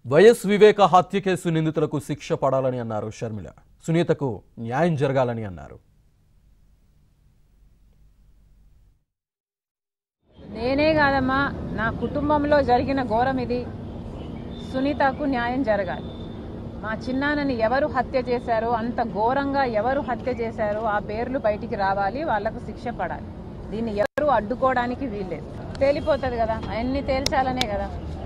YS వివేక హత్య case నిందితులకు శిక్ష పడాలని అన్నారు షర్మిల. సునీతకు న్యాయం జరగాలని అన్నారు. నేనే కాదమ్మా, నా కుటుంబంలో జరిగిన ఘోరం ఇది. సునీతకు న్యాయం జరగాలి. మా చిన్నాన్నని ఎవరు హత్య చేశారో, అంత ఘోరంగా ఎవరు హత్య చేశారో ఆ పేర్లు బయటికి రావాలి, వాళ్లకు శిక్ష పడాలి. దీన్ని ఎవరు అడ్డుకోవడానికి వీల్లేదు. తేలిపోతుంది కదా, అన్ని తేల్చాలనే కదా.